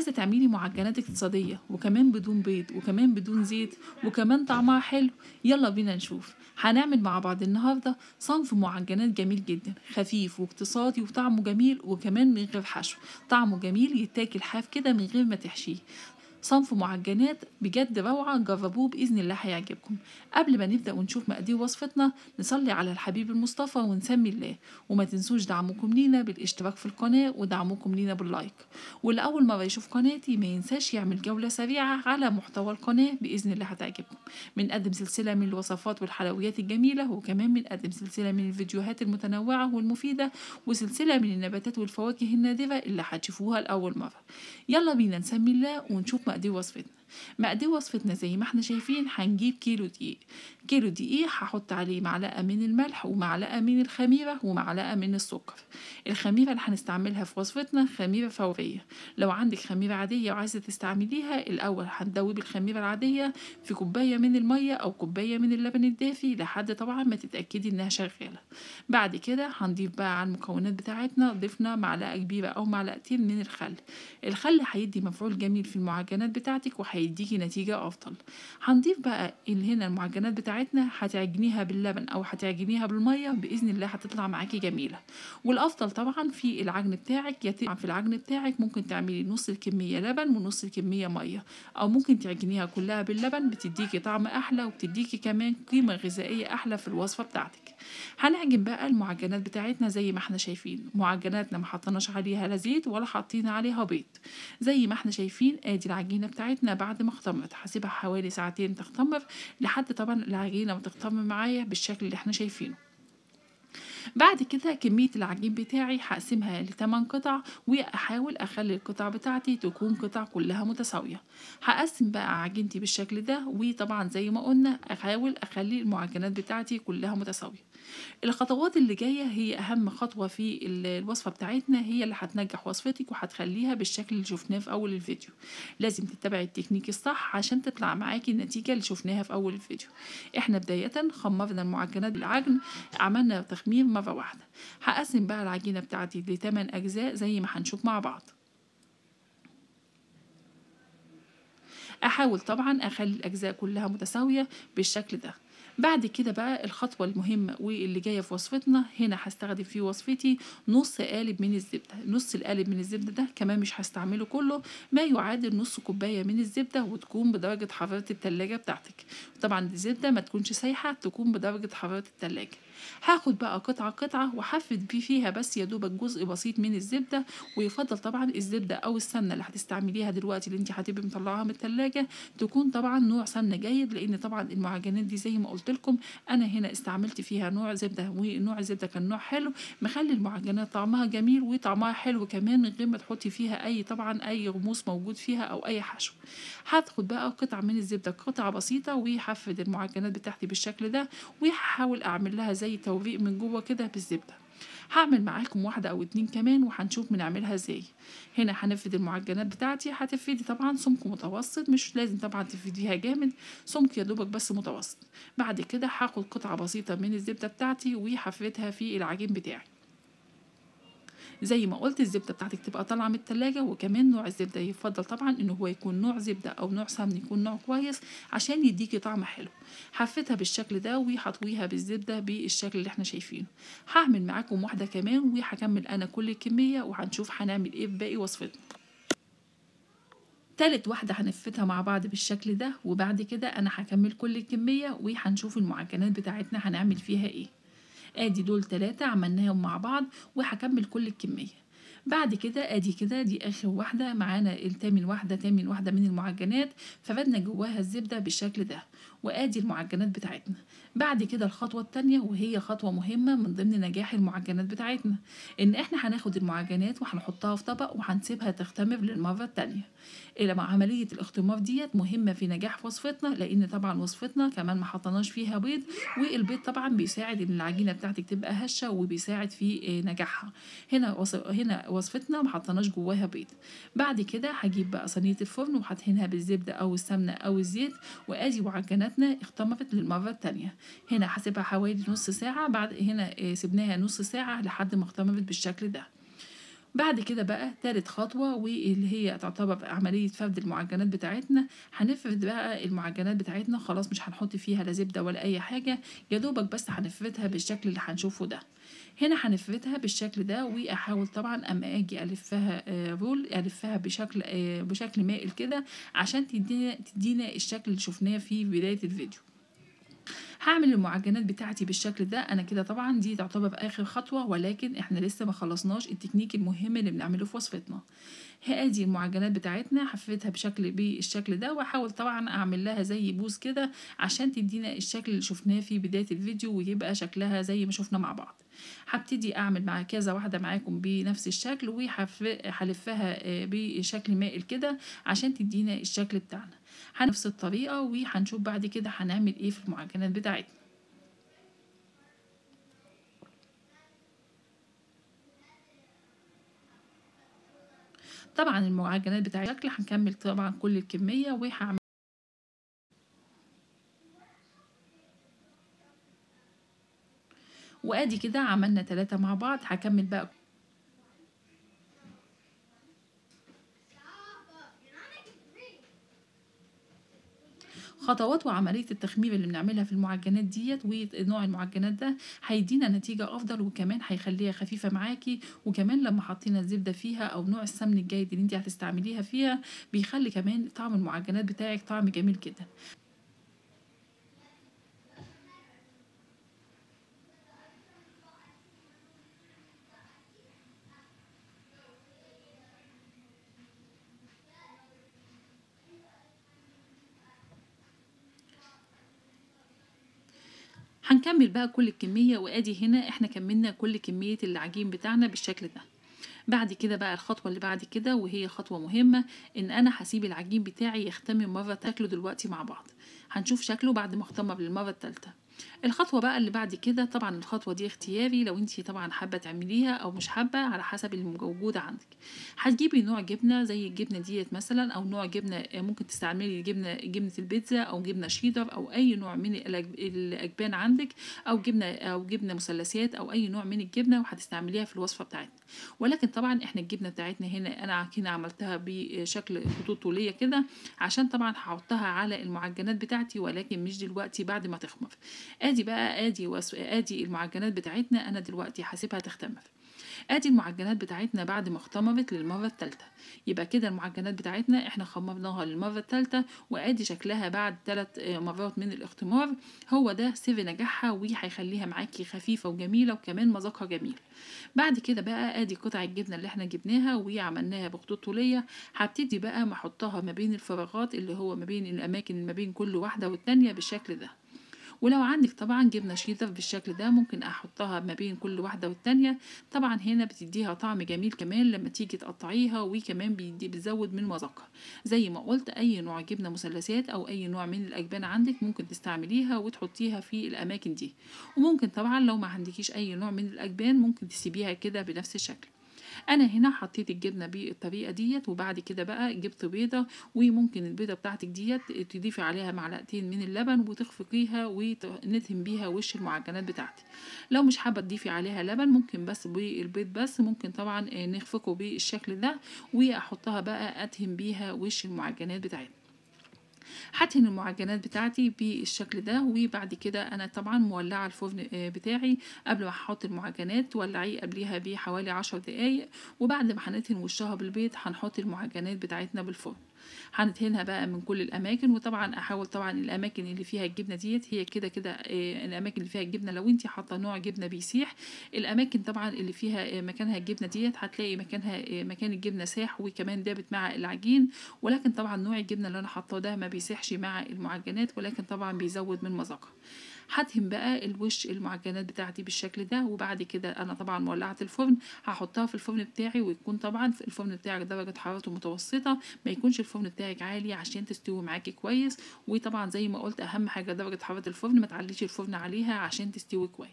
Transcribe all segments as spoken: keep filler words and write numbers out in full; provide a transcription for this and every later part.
عايزة تعملي معجنات اقتصادية وكمان بدون بيض وكمان بدون زيت وكمان طعمها حلو؟ يلا بينا نشوف. هنعمل مع بعض النهاردة صنف معجنات جميل جدا، خفيف واقتصادي وطعمه جميل وكمان من غير حشو. طعمه جميل يتاكل حاف كده من غير ما تحشيه. صنف معجنات بجد روعة، جربوه بإذن الله هيعجبكم. قبل ما نبدأ ونشوف مقادير وصفتنا، نصلي على الحبيب المصطفى ونسمي الله. وما تنسوش دعمكم لينا بالاشتراك في القناة ودعمكم لينا باللايك. واللي أول مرة يشوف قناتي ما ينساش يعمل جولة سريعة على محتوى القناة، بإذن الله هتعجبكم. بنقدم سلسلة من الوصفات والحلويات الجميلة، وكمان بنقدم سلسلة من الفيديوهات المتنوعة والمفيدة، وسلسلة من النباتات والفواكه النادرة اللي هتشوفوها لأول مرة. يلا بينا نسمي الله ونشوف مقادير وصفتنا. مقادير وصفتنا زي ما احنا شايفين، هنجيب كيلو دقيق. كيلو دقيق هحط عليه معلقة من الملح ومعلقة من الخميرة ومعلقة من السكر. الخميرة اللي هنستعملها في وصفتنا خميرة فورية. لو عندك خميرة عادية وعايزة تستعمليها، الأول هندوب الخميرة العادية في كوباية من المية أو كوباية من اللبن الدافي لحد طبعا ما تتأكدي إنها شغالة. بعد كده هنضيف بقى على المكونات بتاعتنا، ضفنا معلقة كبيرة أو معلقتين من الخل. الخل هيدي مفعول جميل في المعجنات بتاعتك وهيديكي نتيجة أفضل. هنضيف بقى اللي هنا المعجنات بتاعتنا، هتعجنيها باللبن أو هتعجنيها بالمية، بإذن الله هتطلع معاكي جميلة. والأفضل طبعا في العجن بتاعك، يا في العجن بتاعك ممكن تعملي نص الكمية لبن ونص الكمية مية، أو ممكن تعجنيها كلها باللبن، بتديكي طعم أحلى وبتديكي كمان قيمة غذائية أحلى في الوصفة بتاعتك. هنعجن بقى المعجنات بتاعتنا زي ما احنا شايفين. معجناتنا ما حطيناش عليها لا زيت ولا حاطين عليها بيض. زي ما احنا شايفين ادي العجينه بتاعتنا بعد ما اختمرت، هسيبها حوالي ساعتين تختمر لحد طبعا العجينه ما تختمر معايا بالشكل اللي احنا شايفينه. بعد كده كمية العجين بتاعي هقسمها لتمن قطع، وأحاول أخلي القطع بتاعتي تكون قطع كلها متساوية. هقسم بقى عجينتي بالشكل ده، وطبعا زي ما قلنا أحاول أخلي المعجنات بتاعتي كلها متساوية. الخطوات اللي جاية هي أهم خطوة في الوصفة بتاعتنا، هي اللي هتنجح وصفتك وهتخليها بالشكل اللي شفناه في أول الفيديو. لازم تتبعي التكنيك الصح عشان تطلع معاكي النتيجة اللي شفناها في أول الفيديو. احنا بداية خمرنا المعجنات بالعجن، عملنا تخمير مرة واحدة. هقسم بقى العجينة بتاعتي لتمن أجزاء زي ما هنشوف مع بعض. أحاول طبعا أخلي الأجزاء كلها متساوية بالشكل ده. بعد كده بقى الخطوة المهمة واللي جاية في وصفتنا، هنا هستخدم في وصفتي نص قالب من الزبدة. نص القالب من الزبدة ده كمان مش هستعمله كله، ما يعادل نص كوباية من الزبدة، وتكون بدرجة حرارة التلاجة بتاعتك. طبعا الزبدة ما تكونش سايحة، تكون بدرجة حرارة التلاجة. هاخد بقى قطعة قطعة وحفظ بيه فيها بس يا دوبك جزء بسيط من الزبدة. ويفضل طبعا الزبدة أو السمنة اللي هتستعمليها دلوقتي اللي انت هتبقي مطلعاها من التلاجة تكون طبعا نوع سمنة جيد، لأن طبعا المعجنات دي زي ما قلت لكم انا هنا استعملت فيها نوع زبده، ونوع الزبده كان نوع حلو مخلي المعجنات طعمها جميل وطعمها حلو كمان من غير ما تحطي فيها اي طبعا اي غموس موجود فيها او اي حشو. هاخد بقى قطعه من الزبده، قطعه بسيطه، وهحفظ المعجنات بتاعتي بالشكل ده، وهحاول اعمل لها زي توريق من جوه كده بالزبده. هعمل معاكم واحدة أو اتنين كمان وهنشوف بنعملها ازاي. هنا هنفرد المعجنات بتاعتي، هتفردي طبعا سمك متوسط، مش لازم طبعا تفرديها جامد، سمك يا دوبك بس متوسط. بعد كده هاخد قطعة بسيطة من الزبدة بتاعتي وهفردها في العجين بتاعي. زي ما قلت الزبدة بتاعتك تبقى طالعة من التلاجة، وكمان نوع الزبدة يفضل طبعا انه هو يكون نوع زبدة او نوع سمن يكون نوع كويس عشان يديكي طعم حلو. حفتها بالشكل ده وهطويها بالزبدة بالشكل اللي احنا شايفينه. هعمل معاكم واحدة كمان وهكمل انا كل الكمية وهنشوف هنعمل ايه في باقي وصفتنا. تالت واحدة هنفتها مع بعض بالشكل ده، وبعد كده انا هكمل كل الكمية وهنشوف المعجنات بتاعتنا هنعمل فيها ايه. ادي دول تلاتة عملناهم مع بعض وهكمل كل الكمية. بعد كده ادي كده دي اخر واحدة معانا، التامن واحدة تامن واحدة من المعجنات فردنا جواها الزبدة بالشكل ده، وادي المعجنات بتاعتنا. بعد كده الخطوة التانية وهي خطوة مهمة من ضمن نجاح المعجنات بتاعتنا، ان احنا هناخد المعجنات وهنحطها في طبق وهنسيبها تختمر للمرة التانية. إلى مع عملية الاختمار ديت مهمة في نجاح وصفتنا، لأن طبعا وصفتنا كمان ما حطناش فيها بيض، والبيض طبعا بيساعد إن العجينة بتاعتك تبقى هشة وبيساعد في نجاحها. هنا هنا وصفتنا ما حطناش جواها بيض. بعد كده هجيب بقى صينية الفرن وهدهنها بالزبدة أو السمنة أو الزيت، وأدي معجناتنا اختمرت للمرة التانية. هنا هسيبها حوالي نص ساعة، بعد هنا سيبناها نص ساعة لحد ما اختمرت بالشكل ده. بعد كده بقى تالت خطوة واللي هي تعتبر عملية فرد المعجنات بتاعتنا. هنفرد بقى المعجنات بتاعتنا، خلاص مش هنحط فيها لا زبدة ولا أي حاجة، يا دوبك بس هنفردها بالشكل اللي هنشوفه ده. هنا هنفردها بالشكل ده، وأحاول طبعا أما أجي ألفها آه، رول ألفها بشكل آه، بشكل مائل كده، عشان تدينا تدينا الشكل اللي شفناه في بداية الفيديو. هعمل المعجنات بتاعتي بالشكل ده. انا كده طبعا دي تعتبر اخر خطوة، ولكن احنا لسه ما خلصناش التكنيك المهم اللي بنعمله في وصفتنا. هادي المعجنات بتاعتنا هفردها بشكل بالشكل ده، واحاول طبعا اعمل لها زي بوز كده عشان تدينا الشكل اللي شفناه في بداية الفيديو، ويبقى شكلها زي ما شفنا مع بعض. هبتدي اعمل مع كذا واحدة معاكم بنفس الشكل، وهلفها بشكل مائل كده عشان تدينا الشكل بتاعنا. هنفس الطريقة، وهنشوف بعد كده هنعمل ايه في المعجنات بتاعتنا. طبعا المعجنات بتاعت شكل هنكمل طبعا كل الكمية، وهعمل وادي كده عملنا ثلاثة مع بعض. هكمل بقى خطوات وعملية التخمير اللي بنعملها في المعجنات ديت، ونوع المعجنات ده هيدينا نتيجة أفضل، وكمان هيخليها خفيفة معاكي. وكمان لما حطينا الزبدة فيها أو نوع السمن الجيد اللي انت هتستعمليها فيها، بيخلي كمان طعم المعجنات بتاعك طعم جميل جدا. هنكمل بقى كل الكمية، وادي هنا احنا كملنا كل كمية العجين بتاعنا بالشكل ده. بعد كده بقى الخطوة اللي بعد كده، وهي خطوة مهمة، ان انا هسيب العجين بتاعي يختمر مرة. شكله دلوقتي مع بعض، هنشوف شكله بعد ما اختمر للمرة الثالثة. الخطوة بقى اللي بعد كده، طبعا الخطوة دي اختياري، لو انتي طبعا حابة تعمليها او مش حابة على حسب اللي موجود عندك. هتجيبي نوع جبنة زي الجبنة ديت مثلا، او نوع جبنة ممكن تستعملي جبنة جبنة البيتزا او جبنة شيدر او اي نوع من الأج- الاجبان عندك، او جبنة او جبنة مثلثات او اي نوع من الجبنة، وهتستعمليها في الوصفة بتاعتنا. ولكن طبعا احنا الجبنة بتاعتنا هنا انا هنا عملتها بشكل خطوط طولية كده، عشان طبعا هحطها على المعجنات بتاعتي، ولكن مش دلوقتي، بعد ما تخمر. ادي بقى ادي وصف ادي المعجنات بتاعتنا، انا دلوقتي هسيبها تختمر. ادي المعجنات بتاعتنا بعد ما اختمرت للمرة الثالثة. يبقى كده المعجنات بتاعتنا احنا خمرناها للمرة الثالثة، وادي شكلها بعد ثلاث مرات من الاختمار. هو ده سر نجاحها، وهيخليها معاكي خفيفة وجميلة، وكمان مذاقها جميل. بعد كده بقى ادي قطع الجبنة اللي احنا جبناها وعملناها بخطوط طولية. هبتدي بقى ما احطها ما بين الفراغات، اللي هو ما بين الاماكن ما بين كل واحدة والتانية بالشكل ده. ولو عندك طبعا جبنة شيدر بالشكل ده، ممكن احطها ما بين كل واحدة والتانية. طبعا هنا بتديها طعم جميل كمان لما تيجي تقطعيها، وكمان بيدي بتزود من مذاقها. زي ما قلت، اي نوع جبنة مثلثات او اي نوع من الاجبان عندك ممكن تستعمليها وتحطيها في الاماكن دي. وممكن طبعا لو ما عندكيش اي نوع من الاجبان، ممكن تسيبيها كده بنفس الشكل. انا هنا حطيت الجبنه بالطريقه ديت. وبعد كده بقى جبت بيضه، وممكن البيضه بتاعتك ديت تضيفي عليها معلقتين من اللبن وتخفقيها وندهن بيها وش المعجنات بتاعتي. لو مش حابه تضيفي عليها لبن، ممكن بس بالبيض بس، ممكن طبعا نخفقه بالشكل ده، واحطها بقى ادهن بيها وش المعجنات بتاعتي. هدهن المعجنات بتاعتي بالشكل ده. وبعد كده انا طبعا مولعه الفرن آه، بتاعي. قبل ما احط المعجنات تولعيه قبليها بحوالي عشر دقايق. وبعد ما هندهن وشها بالبيض، هنحط المعجنات بتاعتنا بالفرن. هندهنها بقى من كل الاماكن. وطبعا احاول طبعا الاماكن اللي فيها الجبنه ديت هي كده كده آه، الاماكن اللي فيها الجبنه، لو انت حاطه نوع جبنه بيسيح، الاماكن طبعا اللي فيها آه، مكانها الجبنه ديت هتلاقي مكانها آه، مكان الجبنه ساح، وكمان دابت مع العجين. ولكن طبعا نوع الجبنه اللي انا حاطاه ده ما بيسيحش مع المعجنات، ولكن طبعا بيزود من مذاقها. هدهن بقى الوش المعجنات بتاعتي بالشكل ده. وبعد كده انا طبعا مولعت الفرن، هحطها في الفرن بتاعي. ويكون طبعا في الفرن بتاعك درجه حرارته متوسطه، ما يكونش الفرن بتاعك عالي عشان تستوي معاكي كويس. وطبعا زي ما قلت، اهم حاجه درجه حراره الفرن، ما تعليش الفرن عليها عشان تستوي كويس.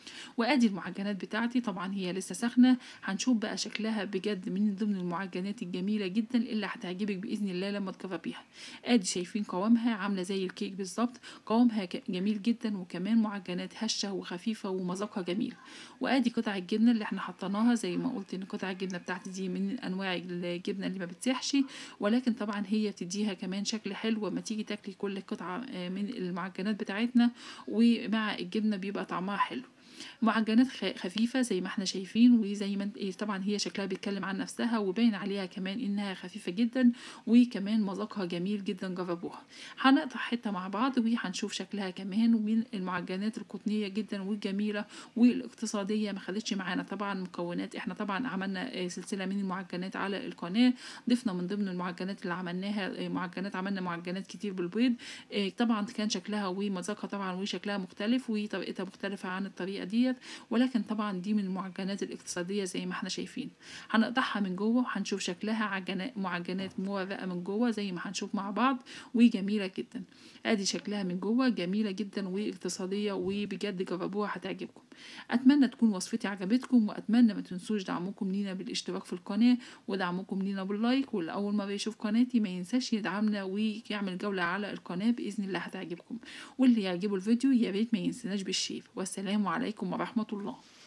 وادي المعجنات بتاعتي، طبعا هي لسه سخنه. هنشوف بقى شكلها بجد من ضمن المعجنات الجميله جدا اللي هتعجبك باذن الله لما تجربيها. ادي شايفين قوامها عامله زي الكيك بالظبط، قوامها ك- جميل جدا، وكمان معجنات هشه وخفيفه ومذاقها جميل. وادي قطع الجبنه اللي احنا حطيناها، زي ما قلت ان قطع الجبنه بتاعتي دي من انواع الجبنه اللي ما بتسيحش، ولكن طبعا هي بتديها كمان شكل حلو لما تيجي تاكلي كل قطعه آه، من المعجنات بتاعتنا، ومع الجبنه بيبقى طعمها حلو. معجنات خ- خفيفة زي ما احنا شايفين، وزي ما انت إيه، طبعا هي شكلها بيتكلم عن نفسها، وباين عليها كمان انها خفيفة جدا، وكمان مذاقها جميل جدا. جربوها. هنقطع حتة مع بعض وهنشوف شكلها كمان، ومن المعجنات القطنية جدا والجميلة والاقتصادية. ما خدتش معانا طبعا مكونات، احنا طبعا عملنا آه، سلسلة من المعجنات على القناة، ضفنا من ضمن المعجنات اللي عملناها آه، معجنات، عملنا معجنات كتير بالبيض. آه، طبعا كان شكلها ومذاقها طبعا وشكلها مختلف، وطريقتها مختلفة عن الطريقة ديت، ولكن طبعا دي من المعجنات الاقتصادية زي ما احنا شايفين. هنقطعها من جوه وهنشوف شكلها عجنات معجنات مورقة من جوه زي ما هنشوف مع بعض، وجميلة جدا. ادي شكلها من جوه جميلة جدا واقتصادية، وبجد جربوها هتعجبكم. اتمنى تكون وصفتي عجبتكم، واتمنى ما تنسوش دعمكم لينا بالاشتراك في القناة، ودعمكم لينا باللايك، واللي اول مرة يشوف قناتي ما ينساش يدعمنا ويعمل جولة على القناة، بإذن الله هتعجبكم. واللي يعجبه الفيديو يا ريت ما ينسناش بالشير. والسلام عليكم ورحمة الله.